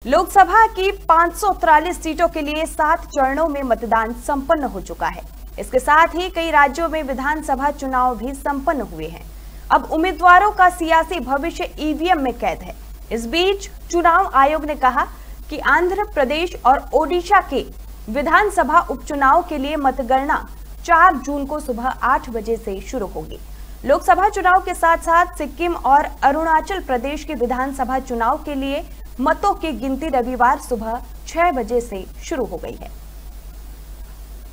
लोकसभा की 543 सीटों के लिए 7 चरणों में मतदान संपन्न हो चुका है। इसके साथ ही कई राज्यों में विधानसभा चुनाव भी संपन्न हुए हैं। अब उम्मीदवारों का सियासी भविष्य ईवीएम में कैद है। इस बीच चुनाव आयोग ने कहा कि आंध्र प्रदेश और ओडिशा के विधानसभा उपचुनाव के लिए मतगणना 4 जून को सुबह 8 बजे से शुरू होगी। लोकसभा चुनाव के साथ साथ सिक्किम और अरुणाचल प्रदेश के विधानसभा चुनाव के लिए मतों की गिनती रविवार सुबह 6 बजे से शुरू हो गई है।